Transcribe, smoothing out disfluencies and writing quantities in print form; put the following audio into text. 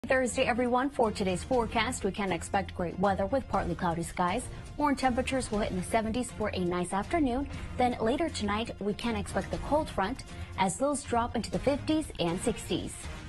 Thursday, everyone. For today's forecast, we can expect great weather with partly cloudy skies. Warm temperatures will hit in the 70s for a nice afternoon. Then later tonight, we can expect the cold front as lows drop into the 50s and 60s.